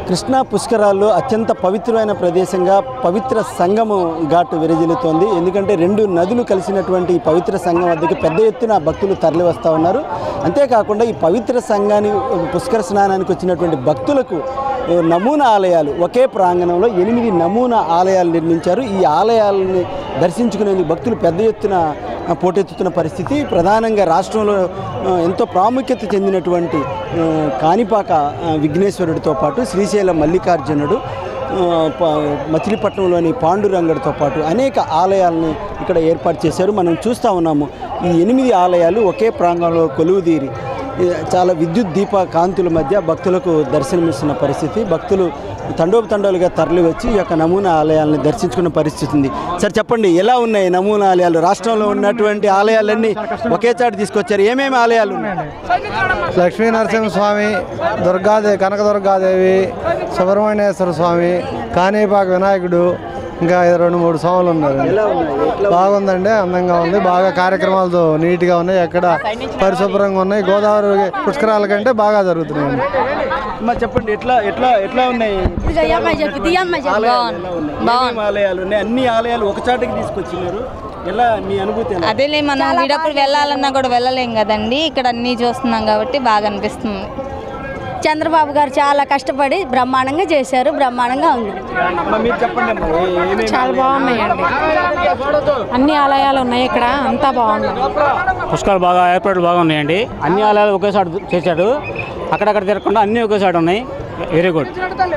కృష్ణా పుష్కరాల్లో అత్యంత పవిత్రమైన ప్రదేశంగా పవిత్ర సంగము ఘాటు విరజిల్లుతోంది. ఎందుకంటే రెండు నదులు కలిసినటువంటి ఈ పవిత్ర సంఘం వద్దకు పెద్ద ఎత్తున భక్తులు తరలి వస్తూ ఉన్నారు. అంతేకాకుండా ఈ పవిత్ర సంఘానికి పుష్కర స్నానానికి వచ్చినటువంటి భక్తులకు నమూనా ఆలయాలు ఒకే ప్రాంగణంలో 8 నమూనా ఆలయాలు నిర్మించారు. ఈ ఆలయాలని దర్శించుకునేందుకు భక్తులు పెద్ద ఎత్తున పోటెత్తుతున్న పరిస్థితి. ప్రధానంగా రాష్ట్రంలో ఎంతో ప్రాముఖ్యత చెందినటువంటి కాణిపాక విఘ్నేశ్వరుడితో పాటు శ్రీశైలం మల్లికార్జునుడు, మచిలీపట్నంలోని పాండురంగడితో పాటు అనేక ఆలయాలని ఇక్కడ ఏర్పాటు చేశారు. మనం చూస్తూ ఉన్నాము. ఈ 8 ఆలయాలు ఒకే ప్రాంగణంలో కొలువుదీరి చాలా విద్యుత్ దీప కాంతుల మధ్య భక్తులకు దర్శనమిస్తున్న పరిస్థితి. భక్తులు తండోపతండాలుగా తరలి వచ్చి ఈ యొక్క నమూనా ఆలయాలను దర్శించుకున్న పరిస్థితి ఉంది. సార్ చెప్పండి, ఎలా ఉన్నాయి నమూనా ఆలయాలు? రాష్ట్రంలో ఉన్నటువంటి ఆలయాలన్నీ ఒకే చాటు తీసుకొచ్చారు. ఏమేమి ఆలయాలు ఉన్నాయి? లక్ష్మీ నరసింహస్వామి, కనకదుర్గాదేవి, సుబ్రహ్మణ్యేశ్వర స్వామి, కాణిపాక వినాయకుడు, ఇంకా 2-3 స్వాములు ఉన్నారు. బాగుందండి, అందంగా ఉంది. బాగా కార్యక్రమాలతో నీట్గా ఉన్నాయి. ఎక్కడ పరిశుభ్రంగా ఉన్నాయి. గోదావరి పుష్కరాల కంటే బాగా జరుగుతున్నాయి. చెప్పండి, ఎట్లా ఉన్నాయి ఆలయాలు? అన్ని ఆలయాలు ఒక చాటుకి తీసుకొచ్చినారు. ఎలా మీ అనుభూతి? అదేలే, మనం వీడప్పుడు వెళ్ళాలన్నా కూడా వెళ్ళలేం కదండి. ఇక్కడ అన్నీ చూస్తున్నాం కాబట్టి బాగా అనిపిస్తుంది. చంద్రబాబు గారు చాలా కష్టపడి బ్రహ్మాండంగా చేశారు. బ్రహ్మాండంగా ఉంది. చాలా బాగున్నాయండి. అన్ని ఆలయాలు ఉన్నాయి ఇక్కడ, అంతా బాగుంది. పుష్కరాలు బాగా ఏర్పాట్లు బాగా ఉన్నాయండి. అన్ని ఆలయాలు ఒకేసారి చేశాడు. అక్కడక్కడ తిరగకుండా అన్నీ ఒకేసారి ఉన్నాయి. Very good.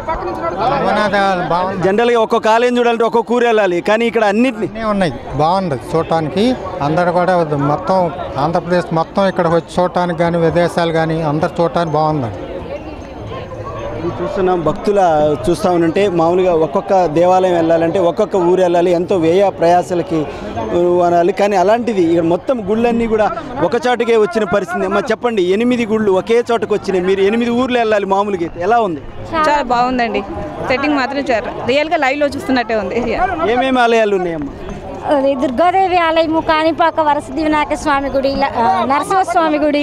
జనరల్గా ఒక్కొక్క ఆలయం చూడాలంటే ఒక్కొక్క ఊరు వెళ్ళాలి, కానీ ఇక్కడ అన్నింటినీ ఉన్నాయి. బాగుంది చూడటానికి. అందరు కూడా మొత్తం ఆంధ్రప్రదేశ్ మొత్తం ఇక్కడ వచ్చి చూడటానికి కానీ విదేశాలు కానీ అందరు చూడటానికి బాగుందండి. చూస్తున్నాం, భక్తుల చూస్తూ ఉంటే మామూలుగా ఒక్కొక్క దేవాలయం వెళ్ళాలంటే ఒక్కొక్క ఊరు వెళ్ళాలి, ఎంతో వ్యయ ప్రయాసాలకి అనాలి. కానీ అలాంటిది ఇక్కడ మొత్తం గుళ్ళన్నీ కూడా ఒక చోటుకే వచ్చిన పరిస్థితి. అమ్మ చెప్పండి, 8 గుళ్ళు ఒకే చోటకు వచ్చినాయి. మీరు 8 ఊర్లు వెళ్ళాలి మామూలుగా, ఎలా ఉంది? చాలా బాగుందండి. సెట్టింగ్ మాత్రం రియల్గా లైవ్లో చూస్తున్నట్టే ఉంది. ఏమేమి ఆలయాలు ఉన్నాయమ్మా? దుర్గాదేవి ఆలయము, కాణిపాక వరసిద్ధి వినాయక స్వామి గుడి, నరసింహస్వామి గుడి.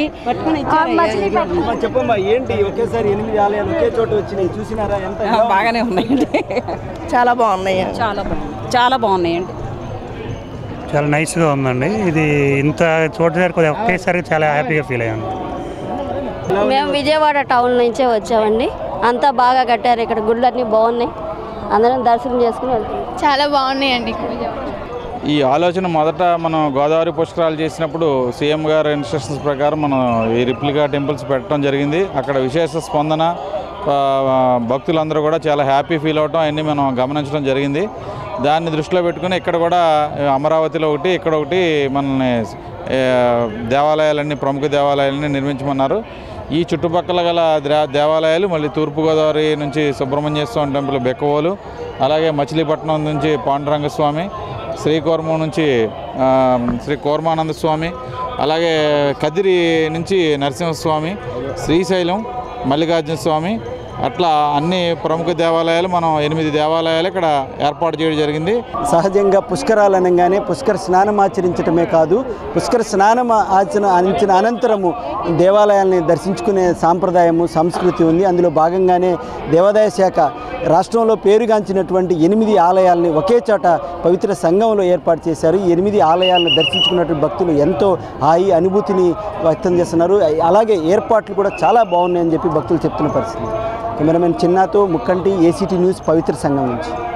చెప్పమ్మా, ఏంటి ఒకేసారి 8 ఆలయాలు ఒకే చోట వచ్చినాయి, చూసినారా? ఎంత బాగానే ఉన్నాయండి. చాలా బాగున్నాయి. చాలా బాగున్నాయండి. చాలా నైస్గా ఉందండి. ఇది ఇంత చోట దగ్గర ఒకేసారి చాలా హ్యాపీగా ఫీల్ అయ్యాను. మేము విజయవాడ టౌన్ నుంచే వచ్చామండి. అంతా బాగా కట్టారు. ఇక్కడ గుళ్ళన్నీ బాగున్నాయి. అందరం దర్శనం చేసుకుని వెళ్తాం. చాలా బాగున్నాయండి. ఈ ఆలోచన మొదట మనం గోదావరి పుష్కరాలు చేసినప్పుడు సీఎం గారు ఇన్స్ట్రక్షన్స్ ప్రకారం మనం ఈ రిప్లికా టెంపుల్స్ పెట్టడం జరిగింది. అక్కడ విశేష స్పందన, భక్తులందరూ కూడా చాలా హ్యాపీ ఫీల్ అవటం అన్నీ మనం గమనించడం జరిగింది. దాన్ని దృష్టిలో పెట్టుకుని ఇక్కడ కూడా అమరావతిలో ఒకటి, ఇక్కడ ఒకటి మనల్ని దేవాలయాలన్నీ, ప్రముఖ దేవాలయాలన్నీ నిర్మించమన్నారు. ఈ చుట్టుపక్కల గల దేవాలయాలు మళ్ళీ తూర్పుగోదావరి నుంచి సుబ్రహ్మణ్య స్వామి టెంపుల్ బెక్కవోలు, అలాగే మచిలీపట్నం నుంచి పాండురంగస్వామి, శ్రీకోర్మం నుంచి శ్రీ కోర్మానంద స్వామి, అలాగే కదిరి నుంచి నరసింహస్వామి, శ్రీశైలం మల్లికార్జున స్వామి, అట్లా అన్ని ప్రముఖ దేవాలయాలు మనం 8 దేవాలయాలు ఇక్కడ ఏర్పాటు చేయడం జరిగింది. సహజంగా పుష్కరాలు అనగానే పుష్కర స్నానం ఆచరించడమే కాదు, పుష్కర స్నానం ఆచరించిన అనంతరము దేవాలయాల్ని దర్శించుకునే సాంప్రదాయము, సంస్కృతి ఉంది. అందులో భాగంగానే దేవాదాయ శాఖ రాష్ట్రంలో పేరుగాంచినటువంటి 8 ఆలయాలని ఒకే చోట పవిత్ర సంఘంలో ఏర్పాటు చేశారు. ఈ 8 ఆలయాలను దర్శించుకున్నటువంటి భక్తులు ఎంతో హాయి అనుభూతిని వ్యక్తం చేస్తున్నారు. అలాగే ఏర్పాట్లు కూడా చాలా బాగున్నాయని చెప్పి భక్తులు చెప్తున్న పరిస్థితి. కెమెరామెన్ చిన్నాతో ముక్కంటి, ఏసీటీ న్యూస్, పవిత్ర సంఘం నుంచి.